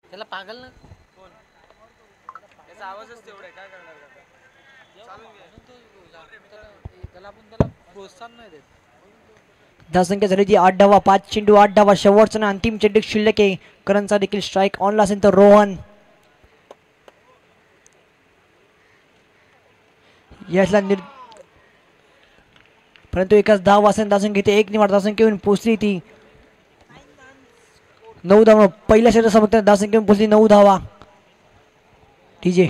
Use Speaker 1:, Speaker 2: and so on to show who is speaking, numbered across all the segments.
Speaker 1: त्याला पागल ना
Speaker 2: कोण त्याचा आवाजच तेवढा आहे, काय करणार आता? चालून घे.
Speaker 1: त्याला आपण त्याला प्रोत्साहन नाही देत.
Speaker 3: धावसंख्या झाली ती 8 धावा, 5 चेंडू 8 धावा, शेवटचा आणि अंतिम चेंडू शिल्लक आहे. करंचा देखील स्ट्राईक ऑनला असेल तर रोहन यासला परंतु एकाच धाव असेल धावसंख्या इथे 1 निवड धावसंख्या पोहोचली ती 9 धावा. पहिल्या षटकात समोर धावसंख्या पोहोचली 9 धावा. डीजे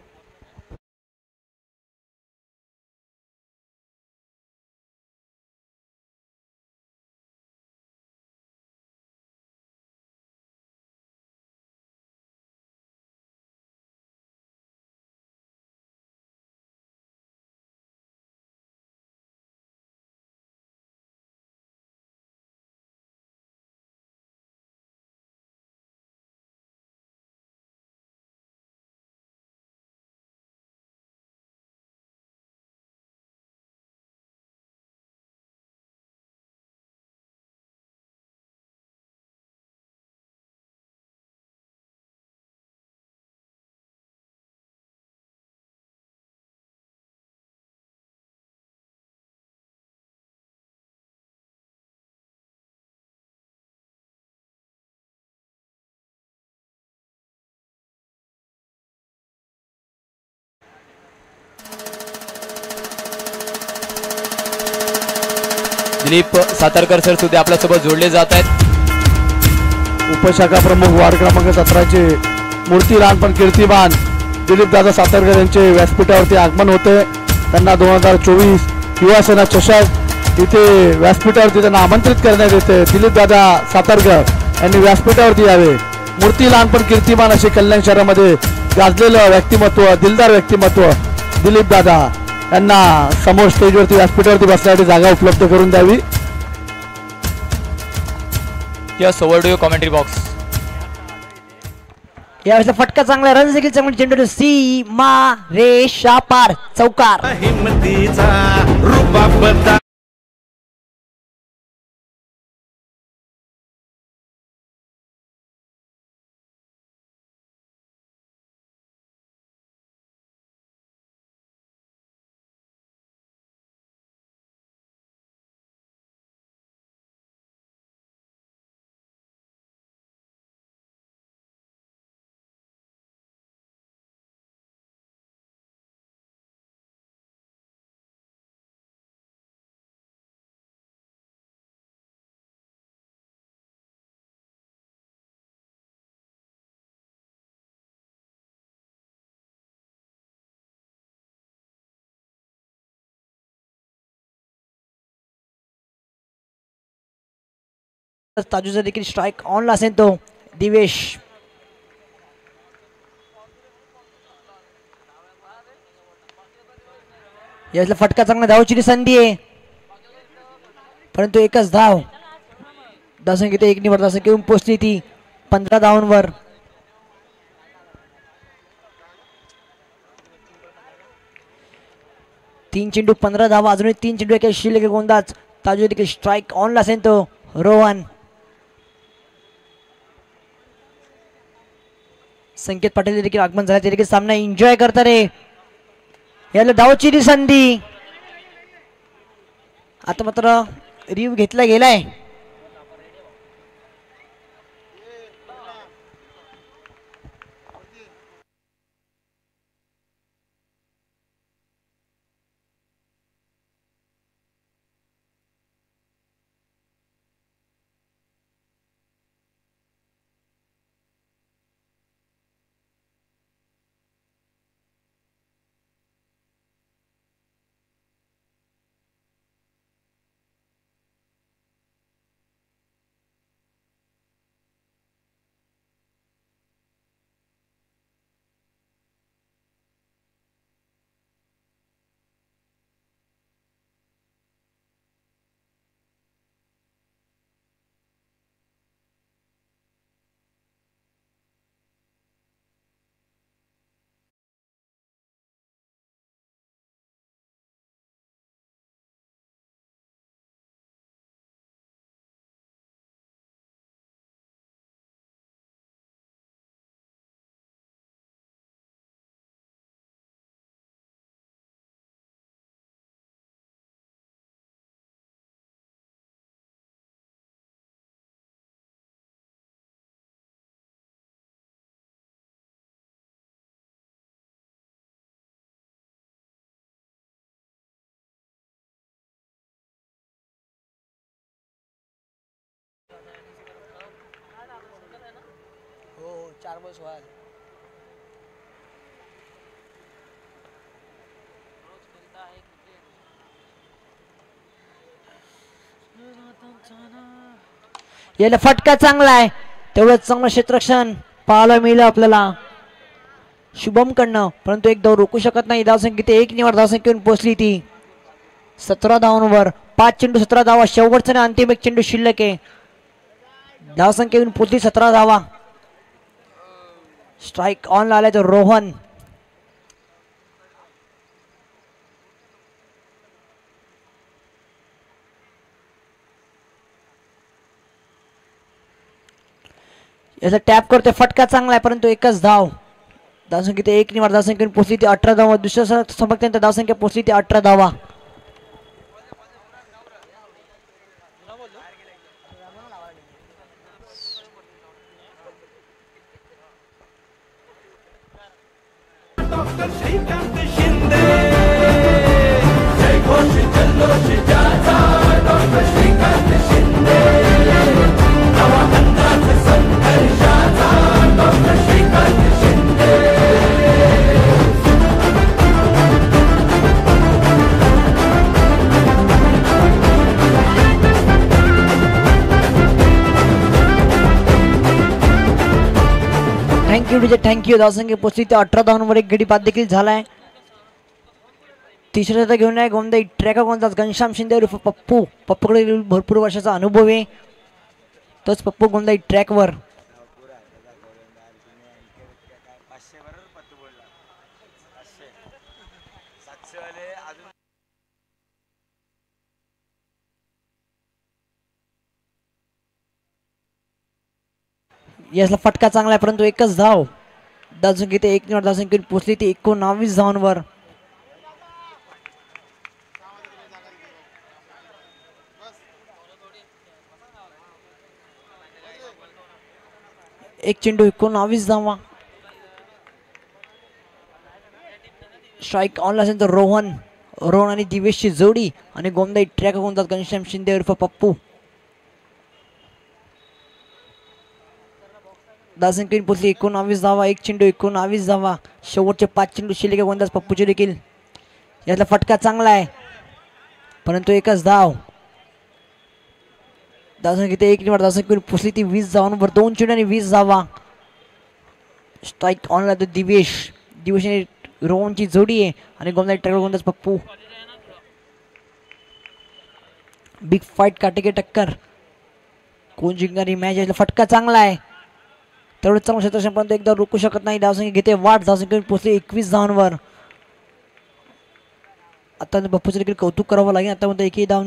Speaker 4: दिलीप सातारकर सर सुद्धा आपल्यासोबत जोडले जात आहेत.
Speaker 5: उपशाखा प्रमुख वार्ड क्रमांक 17चे मूर्ती लहानपण कीर्तिमान दिलीप दादा सातारकर यांचे व्यासपीठावरती आगमन होते. त्यांना 2024 युवासेना चषक इथे व्यासपीठावरती त्यांना आमंत्रित करण्यात येते. दिलीप दादा सातारकर यांनी व्यासपीठावरती यावे. मूर्ती लहानपण कीर्तिमान असे कल्याण शहरामध्ये गाजलेलं व्यक्तिमत्व, दिलदार व्यक्तिमत्व दिलीप दादा यांना समोर स्टेजवरती व्यासपीठावरती बसण्यासाठी जागा उपलब्ध करून द्यावी.
Speaker 4: Yes, over to your commentary box.
Speaker 3: यावेळेस फटका चांगला, रन देखील चांगली, चेंडू सी मा रे शापार चौकार.
Speaker 6: हिमतीचा रुबाब
Speaker 3: ताजूचा देखील स्ट्राईक ऑनला असेल तो दिवेश. यातला फटका चांगला, धावची संधी आहे परंतु एकच धाव. धावसंख्या 1 निवड धावसंख्या घेऊन पोहोचली ती 15 धावांवर. तीन चेंडू 15 धावा, अजूनही 3 चेंडू एका शिल्लक गोंदाज. ताजू देखील स्ट्राईक ऑनला असेल तो रोहन. संकेत पाटील देखील आगमन झाले, ते देखील सामना एन्जॉय करता रे. याला धावची संधी, आता मात्र रिव्ह घेतला गेलाय.
Speaker 1: 4 बॉल्स व्हायल
Speaker 3: याला फटका चांगला आहे, तेवढंच चांगलं क्षेत्ररक्षण पाहायला मिळलं आपल्याला शुभम कडनं, परंतु एक धाव रोखू शकत नाही. धावसंख्या 1 निवड धावसंख्येवरून पोहोचली ती 17 धावांवर. 5 चेंडू 17 धावा, शेवटचा आणि अंतिम एक चेंडू शिल्लक आहे. धावसंख्येवरून पोहोचली 17 धावा. स्ट्राईक ऑन आलाय तो रोहन. याचा टॅप करतोय, फटका चांगला आहे परंतु एकच धाव. धावसंख्या 1 निवड धावसंख्येवरून पोहोचली ती 18 धावा. दुसऱ्या समर्थांच्या धावसंख्या पोहोचली ती 18 धावा.
Speaker 6: डॉक्टर श्रीकांत शिंदे जय घोष जल्लोषाचा डॉक्टर श्रीकांत शिंदे नवा अंदाज संघर्षाचा doctor Shrikant Shinde.
Speaker 3: Thank you DJ, thank you. धावसंख्या पोहोचली ते 18 धावांवर. एक गडी बाद देखील झालाय. तिसऱ्या घेऊन आहे गोंदाई ट्रॅका गोंदाज घनश्याम शिंदे उर्फ पप्पू. पप्पूकडे भरपूर वर्षाचा अनुभव आहे. तोच पप्पू गोंदाई ट्रॅकवर. यासला फटका चांगला आहे परंतु एकच धाव. धावसंख्या 1 निवड धावसंख्येवरून पोहोचली ती 19 धावांवर. एक चेंडू 19 धावा. स्ट्राईक ऑन असेल तर रोहन आणि दिवेशची जोडी आणि गोंदाई ट्रॅक गोंदाज घनश्याम शिंदे उर्फ पप्पू. धावसंख्येवरून पोहोचली 19 धावा. एक चेंडू 19 धावा. शेवटचे 5 चेंडू शिल्लक गोंदाज पप्पूचे देखील. यातला फटका चांगला आहे परंतु एकच धाव. धावसंख्या 1 निवड धावसंख्येवरून पोहोचली ती 20 धावांवर. 2 चेंडू आणि 20 धावा. स्ट्राईक ऑन तो दिवेश आणि रोहनची जोडी आहे आणि गोंदाई ट्रॅक गोंदाज पप्पू. बिग फाईट काटेके टक्कर. कोण जिंकणार ही मॅच. यातला फटका चांगला आहे, तेवढं चांगलं क्षेत्ररक्षण पर्यंत एकदा रोखू शकत नाही. धावसंख्या घेते वाट. धावसंख्येवरून पोहोचली 21 धावांवर. आता बाप्पूचं देखील कौतुक करावं लागेल. आतापर्यंत एकही धाव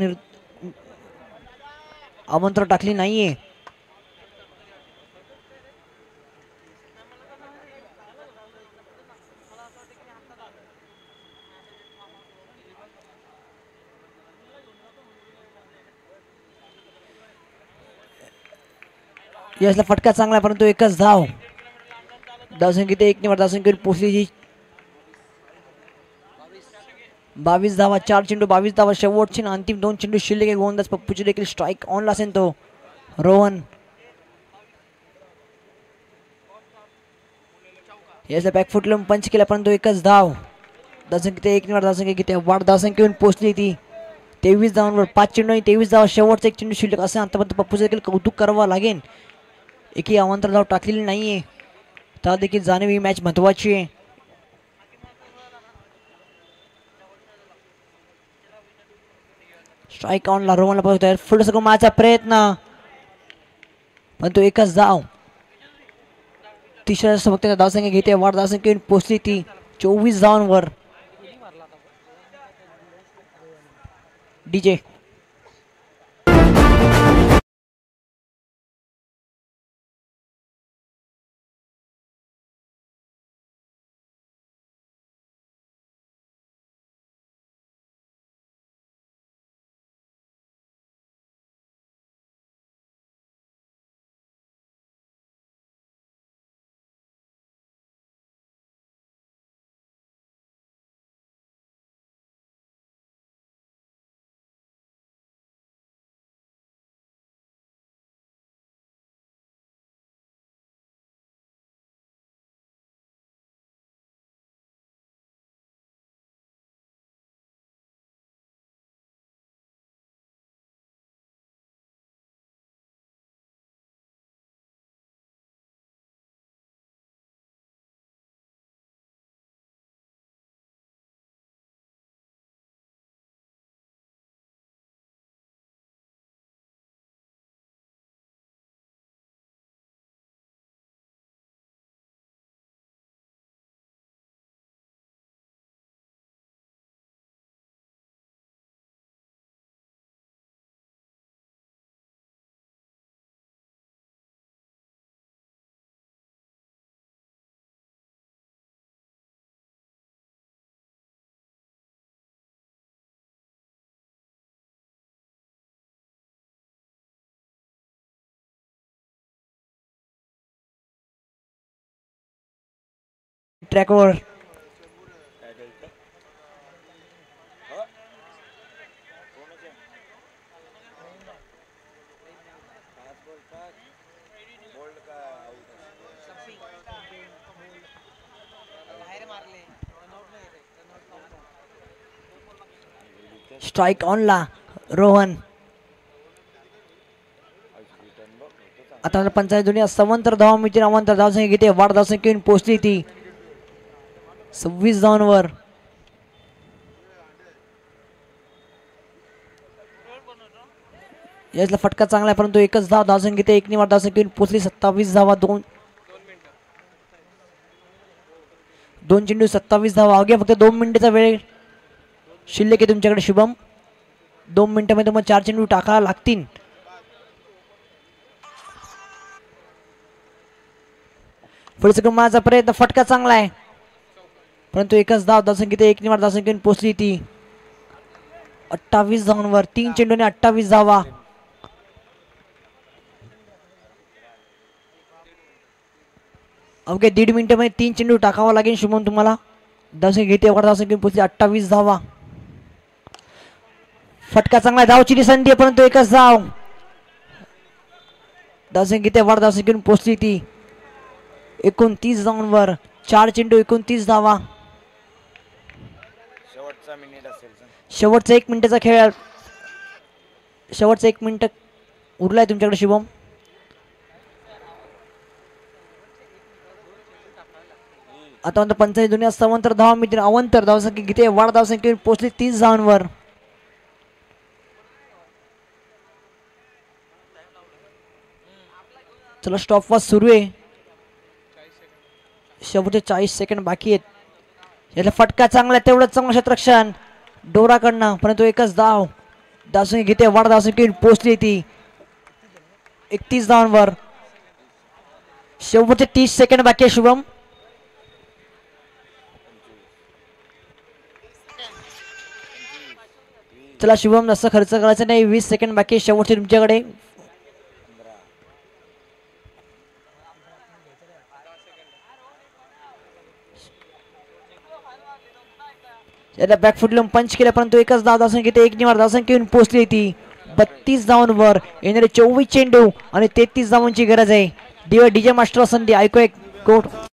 Speaker 3: आमंत्रण टाकली नाहीये. यासला फटका चांगला परंतु एकच धाव. धावसंख्या 1 निवड धावसंख्येवरून पोहोचली 22 धावा. 4 चेंडू 22 धावा. शेवटची अंतिम 2 चेंडू शिल्लक आहे गोंदाज पप्पूची देखील. स्ट्राईक ऑन असेल तो रोहन. याचा बॅकफुट लावून पंच केला परंतु एकच धाव. धावसंख्या 1 निवड धावसंख्या घेते वाढ. धावसंख्येवरून पोहोचली ती 23 धावांवर. 5 चेंडू आणि 23 धावा. शेवटचा 1 चेंडू शिल्लक. असं आतापर्यंत पप्पूचं देखील कौतुक करावं लागेल. एकही आमंत्रण धाव टाकलेली नाहीये. त्या देखील जाणीव ही मॅच महत्वाची आहे. स्ट्राईक ऑनला रोहनला पोहोचतोय. पुढे सगळं मारचा प्रयत्न पण तो एकच धाव. तिसऱ्या फक्त धावसंख्या घेते वाढ. धावसंख्येवरून पोहोचली ती 24 धावांवर. डीजे ट्रॅकवर.
Speaker 2: काय कळतं
Speaker 3: स्ट्राईक ऑनला रोहन. आता पंचायत दुनिया सवंतर धावा मिळतील. अवांतर धावसंख्या घेते. वाढ धावसंख्या घेऊन पोहोचली ती 26 धावांवर. यातला फटका चांगला आहे परंतु एकच धावसंख्या घेते. एक निवाड धावसंख्या घेऊन पोहोचली 27 धावा. दोन चेंडू 27 धावा. अवघ्या फक्त 2 मिनिटाचा वेळ शिल्लक आहे तुमच्याकडे शुभम. 2 मिनिटांमध्ये मग 4 चेंडू टाकायला लागतील. पुढे क्रमांकाचा प्रयत्न. फटका चांगला आहे परंतु एकच धावसंख्या एक निवाड धावसंख्या घेऊन पोहोचली ती 28 धावांवर. 3 चेंडूने 28 धावा. अवघ्या 1.5 मिनिटांमध्ये 3 चेंडू टाकावा लागेल शुभम तुम्हाला. धावसंख्या घेते. वाढ धावसंख्या घेऊन पोहोचली 28 धावा. फटका चांगला आहे. धावची संधी आहे परंतु एकच धाव. धावसंख्या घेते. वाढ धावसंख्या घेऊन पोहोचली ती 29 धावांवर. 4 चेंडू 29 धावा.
Speaker 2: शेवटचा मिनिट असेल
Speaker 3: शेवटचा 1 मिनिटाचा खेळ. शेवटचा 1 मिनिट उरलाय तुमच्याकडे शुभम. आता पंचायत दुनिया सवंतर धावा मिळतील. अवंतर धावसंख्या घेते. वाढ धावसंख्या घेऊन पोहोचली 30 धावांवर. चला स्टॉप वॉच सुरू आहे. शेवटचे 40 सेकंड बाकी आहेत. याला फटका चांगला आहे. तेवढंच चांगलं क्षेत्ररक्षण डोराकडनं परंतु एकच धाव. धावसंख्या घेते. वाढ धावसंख्या घेऊन पोहोचली ती 31 धावांवर. शेवटचे 30 सेकंड बाकी आहे शुभम. चला शुभम जास्त खर्च करायचा नाही. 20 सेकंड बाकी आहे शेवटचे तुमच्याकडे. याला बॅकफुट लावून पंच केला परंतु एकच धावसंख्या घेते. एक निवाड धावसंख्या घेऊन पोहोचली ती 32 धावांवर. येणारे 24 चेंडू आणि 33 धावांची गरज आहे. डीजे मास्टर संधी ऐकू एक कोट.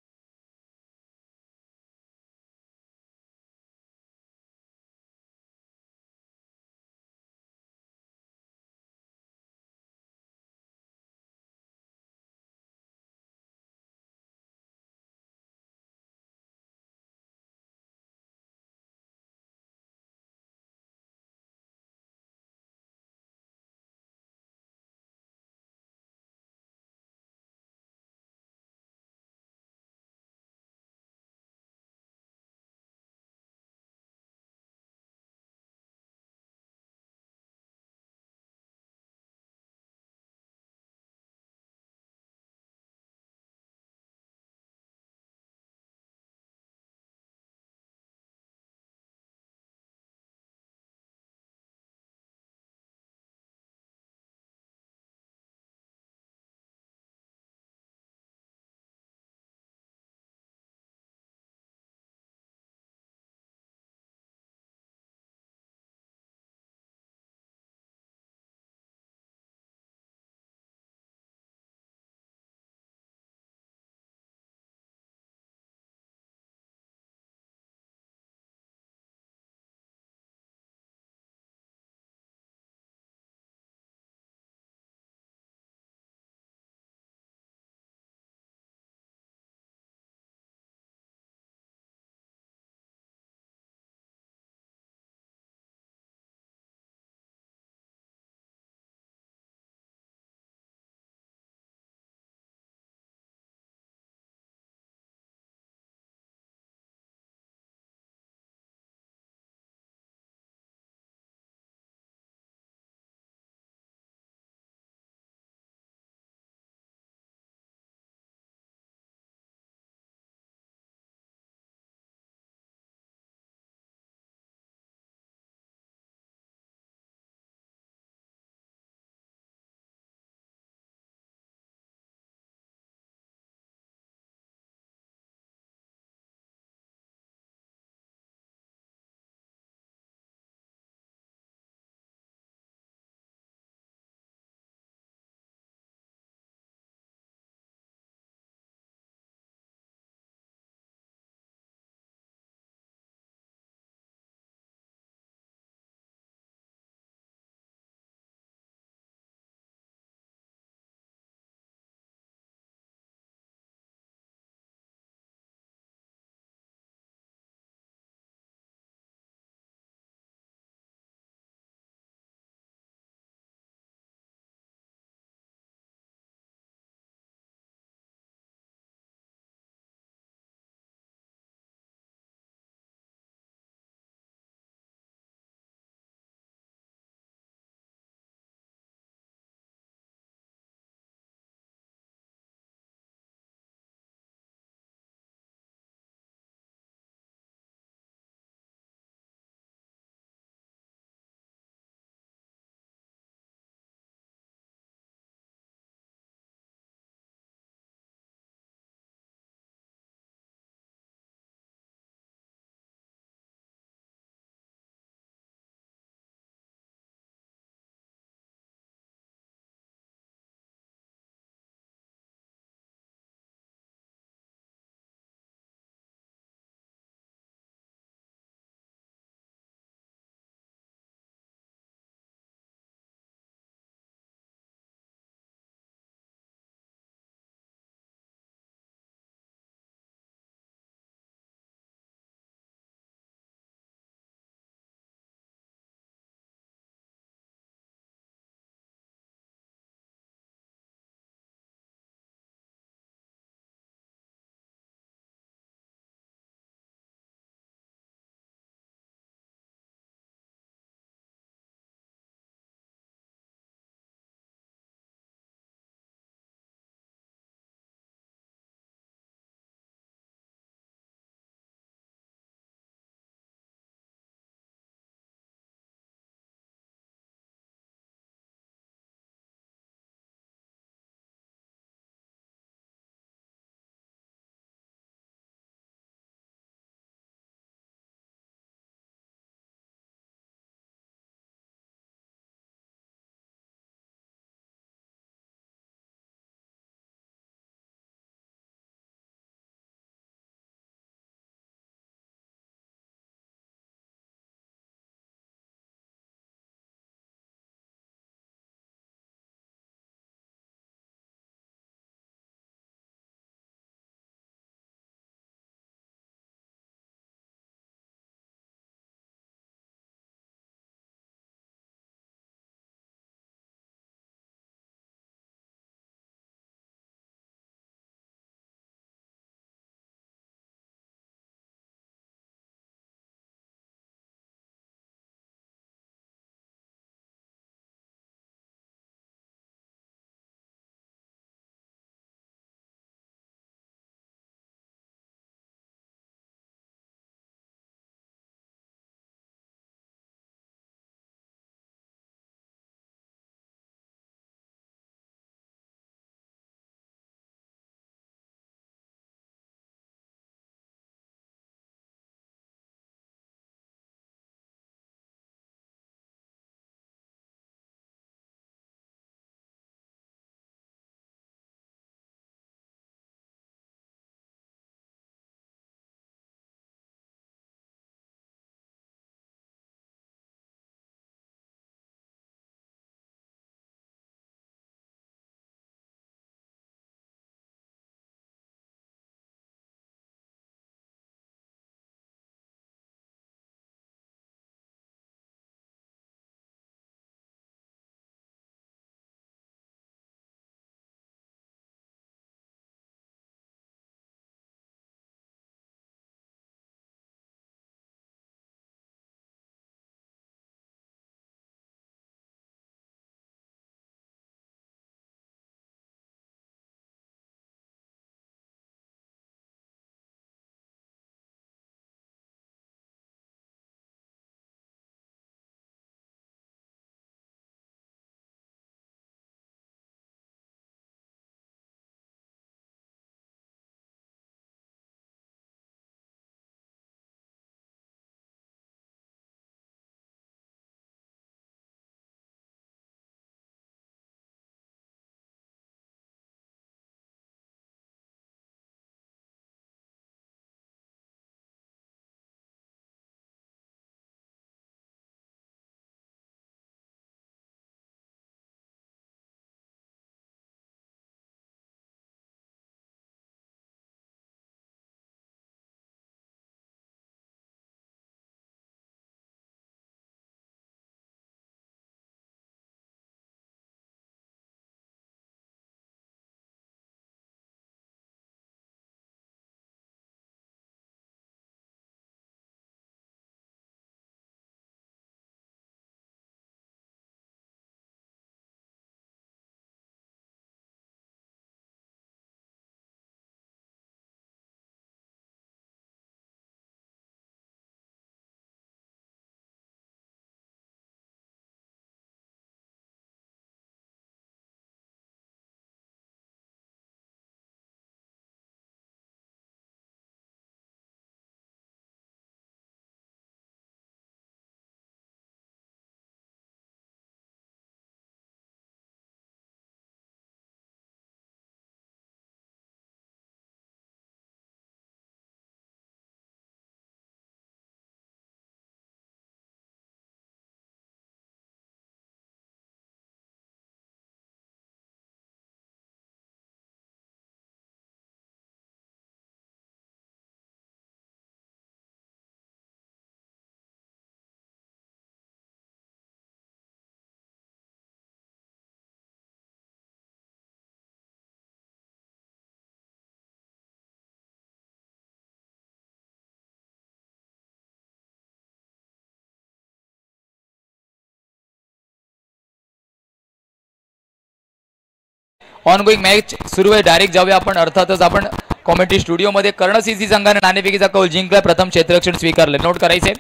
Speaker 4: ऑन गोईंग मॅच सुरू आहे. डायरेक्ट जाऊया आपण. अर्थातच आपण कॉमेंट्री स्टुडिओ मध्ये. कर्ण सीसी संघाने नाणेफेकीचा कौल जिंकला. प्रथम क्षेत्ररक्षण स्वीकारले. नोट करायचे.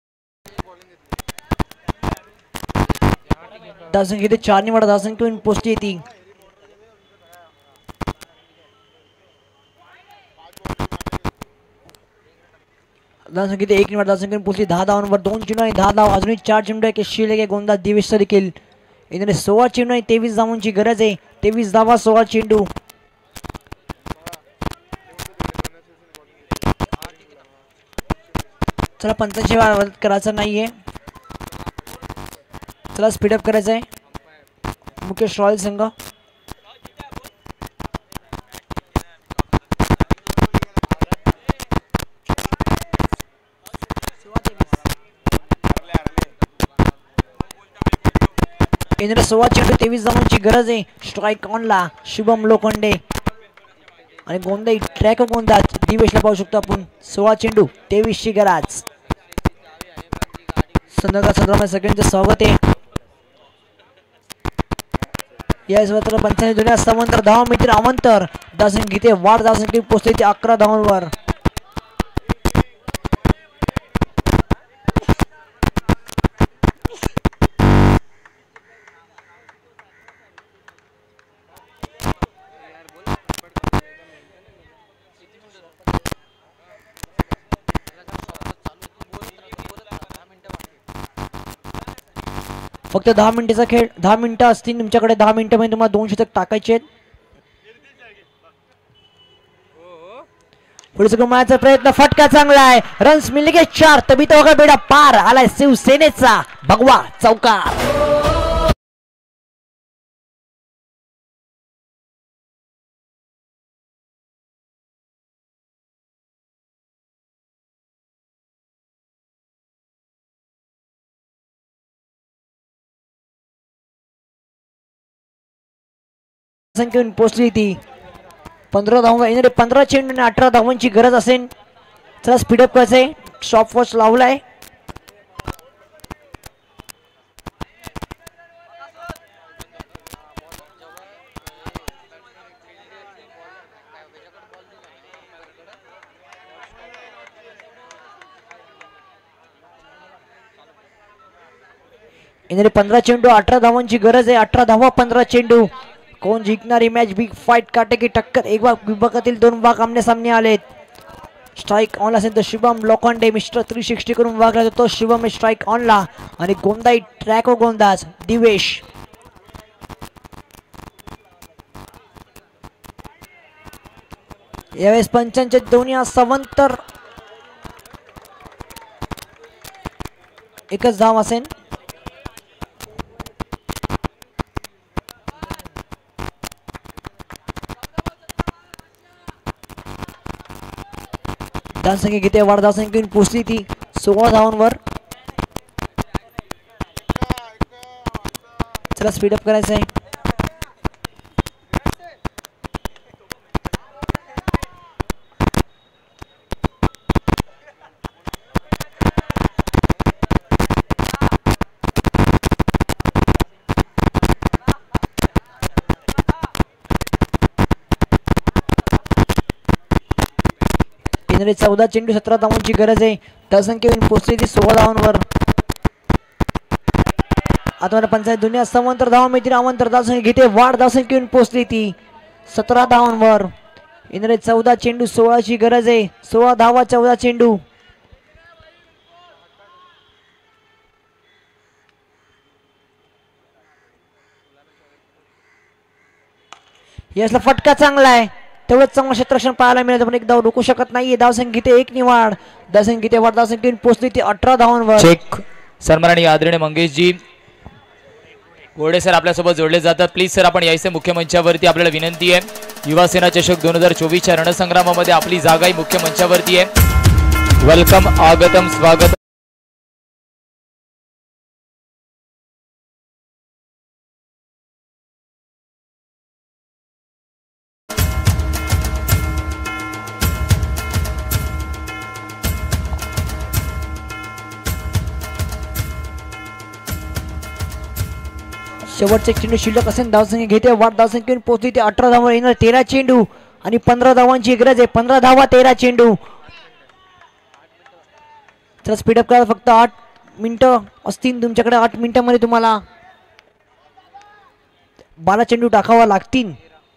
Speaker 3: धावसंख्या इथे 4 निवड धावसंख्या घेऊन पोहोचली ती. धावसंख्या इथे 1 निवड धावसंख्या घेऊन पोहोचली. 10 धावांवर 2 चेंडू आणि 10 धाव. अजूनही 4 चेंडू आहे. शिलेगे गोंदा दिवेश देखील. इथे 16 चेंडू आणि 23 धावांची गरज आहे. 23 धावा 16 चेंडू. चला 85 करायचं नाहीये. चला स्पीडअप करायचं आहे. मुकेश रॉयल संघ इंद्र 16 चेंडू 23 धावांची गरज आहे. स्ट्राईक ऑनला शुभम लोखंडे आणि गोंदाई ट्रॅक गोंदाज दिवेशला पाहू शकतो आपण. 16 चेंडू 23 ची गरज. संदर्भात सगळ्यांचं स्वागत आहे. यावेळेस मात्र 95 दुनिया समांतर धावा मित्र अवंतर धावसंख्या इथे वाढ धावसंख्या पोहोचले ते 11 धावांवर. फक्त 10 मिनिटाचा खेळ. 10 मिनिटं असतील तुमच्याकडे. 10 मिनिटांमध्ये तुम्हाला 2 शतक टाकायचे आहेत. पुढे घुमायचा प्रयत्न. फटका चांगला आहे. रन्स मिळले की 4. तभी तो बेडा पार आलाय शिवसेनेचा भगवा चौकार. संख्या पोहोचली ती 15 धावा. येणारे 15 चेंडू आणि 18 धावांची गरज असेल. चला स्पीडअप करायचंय. स्टॉप वॉच लावलाय. येणारे 15 चेंडू 18 धावांची गरज आहे. 18 धावा 15 चेंडू. कोण जिंकणारी मॅच. बिग फाईट काटे की टक्कर. एक विभागातील 2 भाग आमने सामने आलेत. स्ट्राईक ऑन असेल तर शुभम लोखंडे मिस्टर 360 करून वागला तो शुभम स्ट्राईक ऑनला आणि गोंदाई ट्रॅको गोंदाज दिवेश. यावेळेस पंचांचे दोन्ही समांतर एकच धाव असेल. धावसंख्या किती वाढ धावसंख्या पोहोचली ती 16 धावांवर. चला स्पीडअप करायचं आहे. येणारे 14 चेंडू 17 धावांची गरज आहे. धावसंख्या पोहोचली ती 16 धावांवर. आता मला 95 दुनिया समांतर धावा मिळतील. अवांतर धावसंख्या घेते वाढ धावसंख्या पोहोचली ती 17 धावांवर. येणारे 14 चेंडू 16 ची गरज आहे. 16 धावा 14 चेंडू. यासला फटका चांगला आहे. तेवढंच चांगलं क्षेत्ररक्षण पाहायला मिळालं पण एक धाव रोखू शकत नाहीये. धावसंख्या 1 निवाड. धावसंख्या वाढ धावसंख्या पोहोचली ती 18 धावांवर.
Speaker 4: चेक सन्माननीय आदरणीय मंगेशजी घोडे सर आपल्यासोबत जोडले जातात. प्लीज सर आपण यायचे मुख्य मंचावरती. आपल्याला विनंती आहे. युवा सेना चषक 2024च्या रणसंग्रामामध्ये आपली जागाही मुख्य मंचावरती आहे. वेलकम आगतम स्वागत.
Speaker 3: शेवटचे चेंडू शिल्लक असेल धावसंख्या घेते वाट धावसंख्या घेऊन पोहोचली ते 18 धावा येणार 13 चेंडू आणि 15 धावांची गरज आहे 15 धावा 13 चेंडू. तर स्पीडअप करा फक्त 8 मिनिटं असतील तुमच्याकडे 8 मिनिटांमध्ये तुम्हाला 12 चेंडू टाकावा लागतील.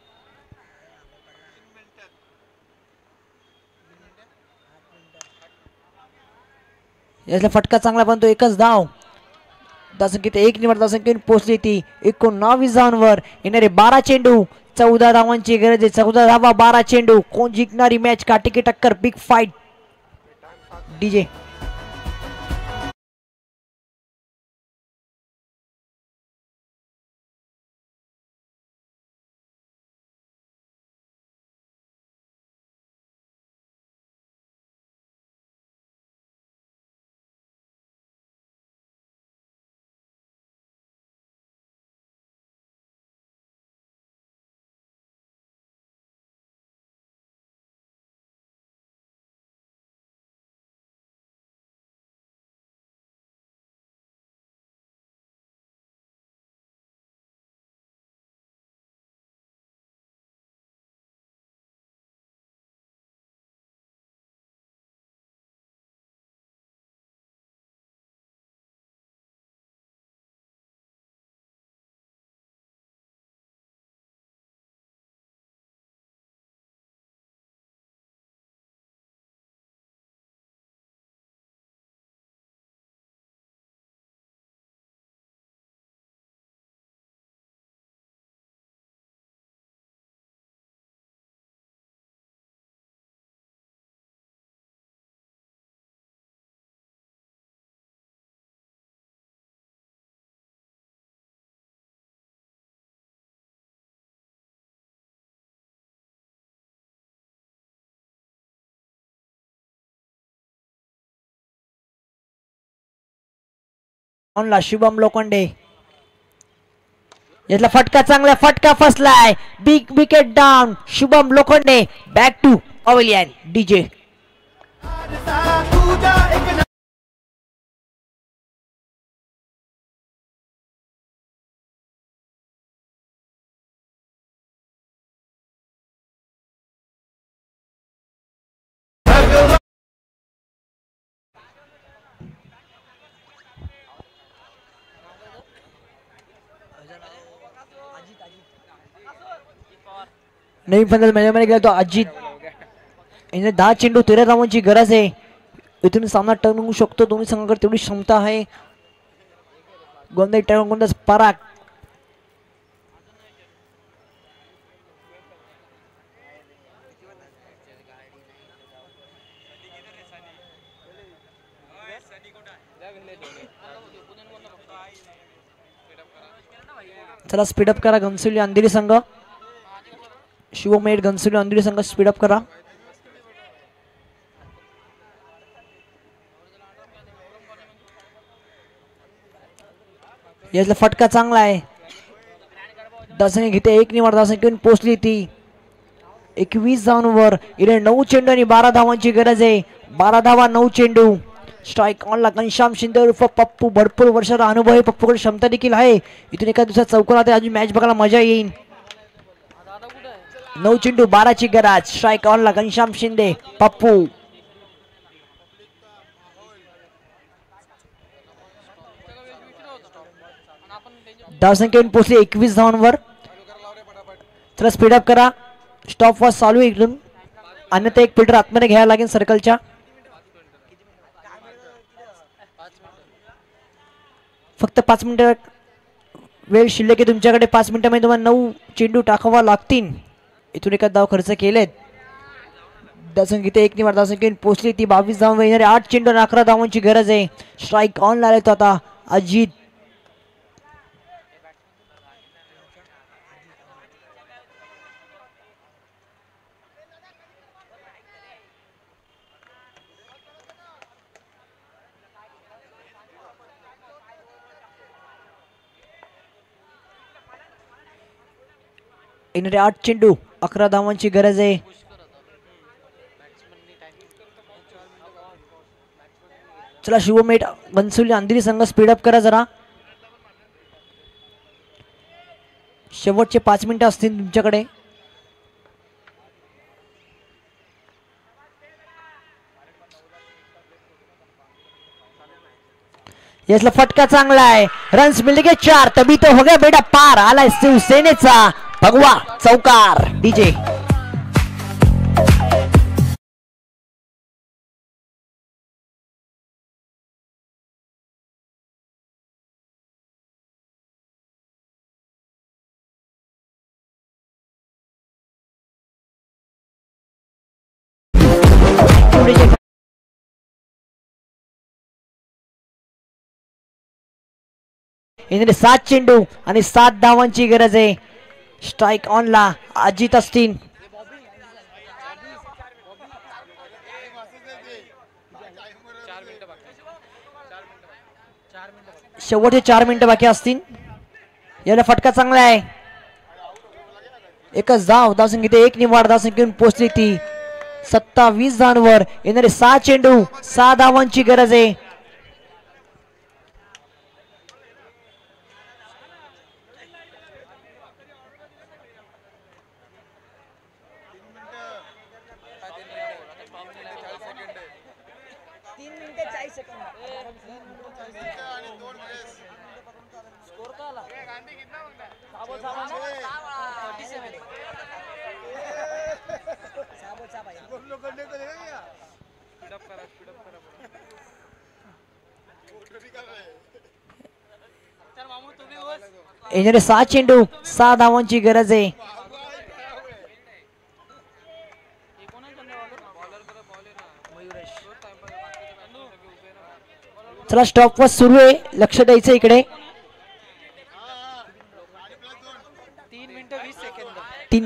Speaker 3: याचा फटका चांगला पण तो एकच धाव धावसंख्येत 1 निवड धावसंख्येत पोहोचली ती 19 धावांवर येणारे 12 चेंडू 14 धावांची गरज आहे 14 धावा 12 चेंडू. कोण जिंकणारी मॅच काटेकी टक्कर big fight DJ. Shubham Lokhande यातला फटका चांगला फटका फसलाय big wicket down. Shubham Lokhande back to pavilion DJ. नवीन फलंदाज मैदानामध्ये गेला तो अजित. याने 10 चेंडू 13 धावांची गरज आहे. इथून सामना टर्न होऊ शकतो. दोन्ही संघाकडे तेवढी क्षमता आहे. गोंदाज पराग चला स्पीडअप करा घनसोली अंधेरी संघ. शिवमेड घनसोली अंधेरी संघ स्पीडअप करा. यातला फटका चांगला आहे. धावसंख्या घेते 1 निवड धावसंख्या घेऊन पोहोचली ती 21 धावांवर. इथे 9 चेंडू आणि 12 धावांची गरज आहे. 12 धावा 9 चेंडू. स्ट्राईक ऑनला घनश्याम शिंदे उर्फ पप्पू. भरपूर वर्षाचा अनुभव आहे. पप्पूकडे क्षमता देखील आहे. इथून एका दुसऱ्या चौकोनात अजून मॅच बघायला मजा येईल. 9 चेंडू 12 ची गरज. स्ट्राईक ऑनला घनश्याम शिंदे पप्पू. धावसंख्या पोहोचली 21 धावांवर. चला स्पीडअप करा. स्टॉप वॉच चालू आहे इकडून. अन्यथा एक फिल्टर आतमध्ये घ्यायला लागेल सर्कलच्या. फक्त 5 मिनिटं वेळ शिल्लक आहे तुमच्याकडे. 5 मिनिटांमध्ये तुम्हाला 9 चेंडू टाकावा लागतील. इथून एका धाव खर्च केलेत. धावसंख्या 1 निवड धावसंख्या पोहोचली ती 22 धावांवर. येणारे 8 चेंडू आणि 11 धावांची गरज आहे. स्ट्राईक ऑन ला तो आता अजित. येणारे 8 चेंडू 11 धावांची गरज आहे. चला शिवमेट घनसोली अंधेरी संघ स्पीडअप करा जरा. शेवटचे 5 मिनिटं असतील तुमच्याकडे. यसला फटका चांगला आहे. रन्स मिल गए 4. तभी तो हो गया बेटा पार. आलाय शिवसेनेचा भगवा चौकार डीजे. इथे 7 चेंडू आणि 7 धावांची गरज आहे. स्ट्राईक ऑनला अजित असतील. शेवटचे 4 मिनिटं बाकी असतील. याला फटका चांगला आहे. एकच धावसंख्येत 1 निवाड धावसंख्येतून पोहोचली ती 27 धावांवर. येणारे 6 चेंडू 6 धावांची गरज आहे. येणारे 6 चेंडू 6 धावांची गरज आहे. चला स्टॉप वर सुरू आहे. लक्ष द्यायचं इकडे.
Speaker 1: 3 मिनिटं 20 सेकंद
Speaker 3: 3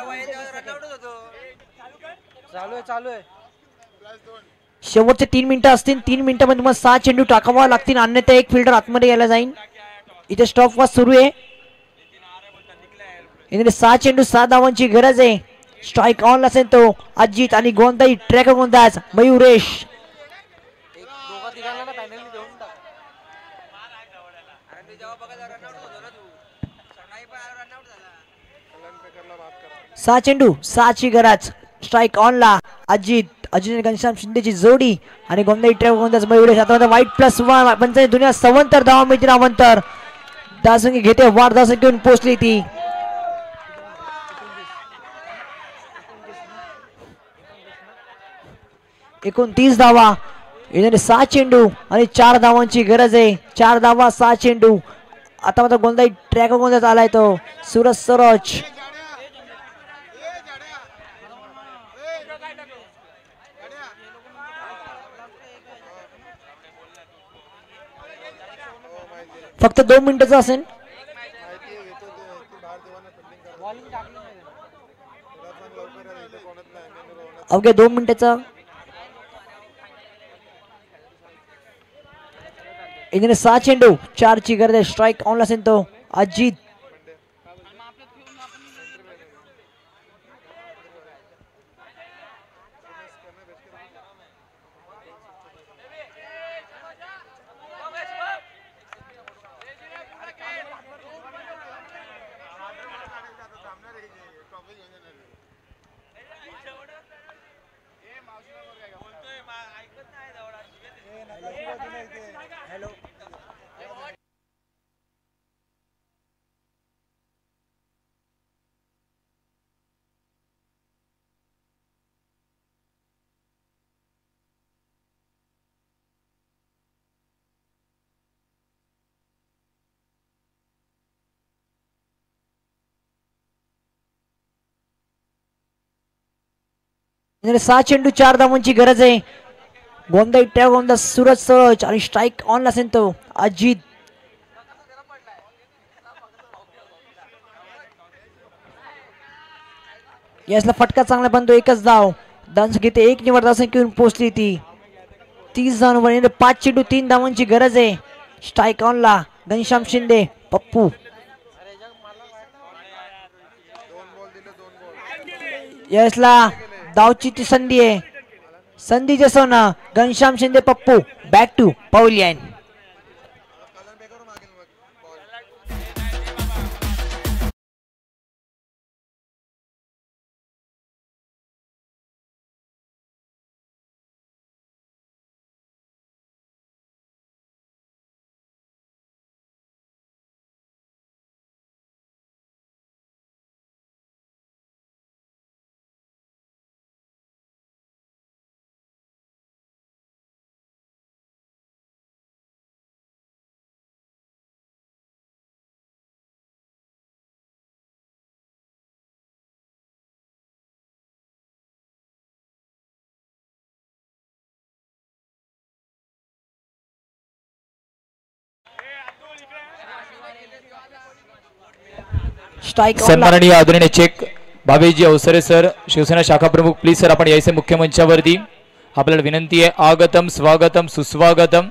Speaker 1: चालू आहे.
Speaker 3: शेवटचे 3 मिनिटं असतील. 3 मिनिटांमध्ये तुम्हाला 6 चेंडू टाकावा लागतील, अन्यथा एक फिल्डर आतमध्ये यायला जाईल. इथे स्टॉप वॉच सुरू आहे. इथे 6 चेंडू 6 धावांची गरज आहे. स्ट्राईक ऑन असेल तो अजित आणि गोंदाई ट्रॅक गोंदाज मयुरेश.
Speaker 1: दोघा तिघांना फायनली देऊन टाक.
Speaker 3: 6 चेंडू 6 ची गरज. स्ट्राईक ऑनला अजित घनश्याम शिंदेची जोडी आणि गोंदाई ट्रॅक गोंदाज मयुरेश. आता वाईट +1 पंचायत दुनिया सवंतर धावा मिळतील. अवंतर धावसंख्या घेते वाढ धावसंख्येतून पोहोचली ती 29 धावा. येणारे 6 चेंडू आणि 4 धावांची गरज आहे. 4 धावा 6 चेंडू. आता मात्र गोंदाई ट्रॅक गोंदाज आलाय तो सूरज सरोज. फक्त 2 मिनिटाचं असेल. अवघ्या 2 मिनिटाचा. इथे 6 चेंडू 4 ची गरज आहे. स्ट्राईक ऑन असेल तो अजित. इथे 6 चेंडू 4 धावांची गरज आहे. गोंदाई ट्रॅक गोंदाज सूरज सरोज आणि स्ट्राईक ऑन असेल तो अजित. यासला फटका चांगला पण तो एकच धाव. धावसंख्येत 1 निवड धावसंख्येतून पोहोचली ती 30 धावांवर. 5 चेंडू 3 धावांची गरज आहे. स्ट्राईक ऑनला घनश्याम शिंदे पप्पू. यासला धावची ती संधी आहे. संधी जसवना Ghanshyam Shinde Pappu back to pavilion. Strike
Speaker 4: सन्माननीय आदरणीय चेक भावेशजी अवसरे सर, शिवसेना शाखा प्रमुख, प्लीज सर आपण यायचे मुख्य मंचावरती. आपल्याला विनंती आहे. आगतम स्वागतम सुस्वागतम.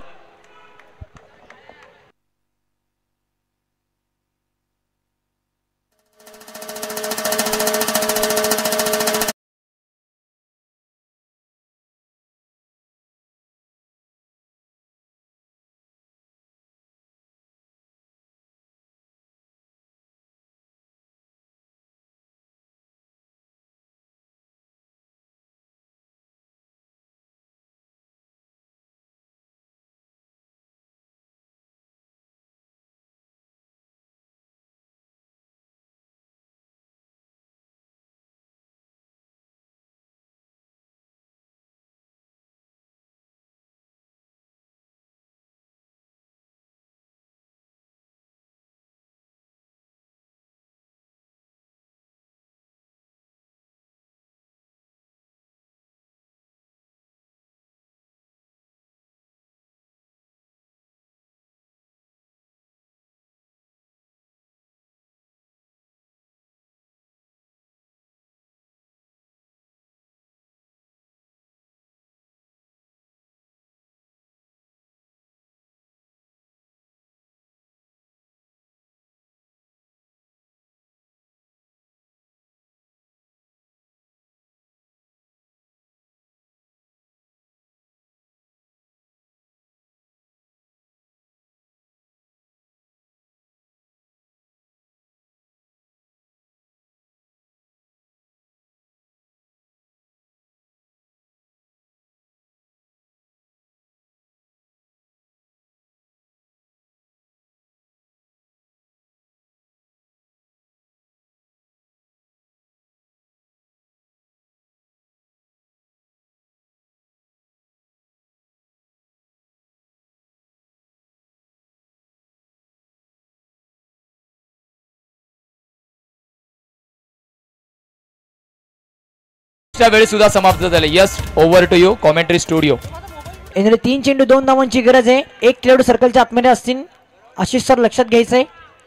Speaker 4: वेळी सुद्धा समाप्त झाले. Yes, over to you commentary studio.
Speaker 3: येणारे 3 चेंडू 2 धावांची गरज आहे. 1 खेळाडू सर्कलच्या आतमध्ये असतील. आशिष सर लक्षात घ्यायचंय.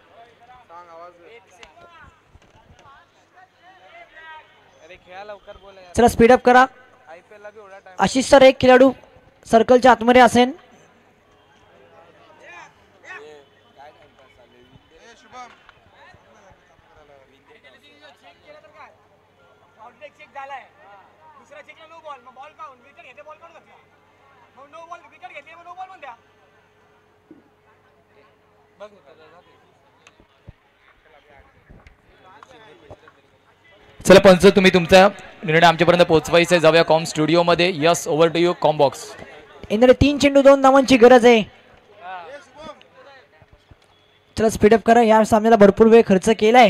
Speaker 3: चला स्पीड अप करा. आशिष सर 1 खेळाडू सर्कलच्या आतमध्ये असेल.
Speaker 4: चला पंच, तुम्ही तुमचा निर्णय आमच्यापर्यंत पोहोचवायचा. जाऊया कॉम स्टुडिओ मध्ये. Yes, over to you com box.
Speaker 3: येणारे 3 चेंडू 2 धावांची गरज आहे. चला स्पीडअप करा. या सामन्याला भरपूर वेळ खर्च केलाय.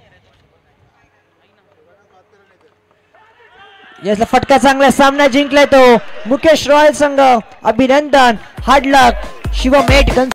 Speaker 3: याचा फटका चांगला. सामना जिंकलाय तो मुकेश रॉयल संघ. अभिनंदन. हार्ड लक. शिवम 8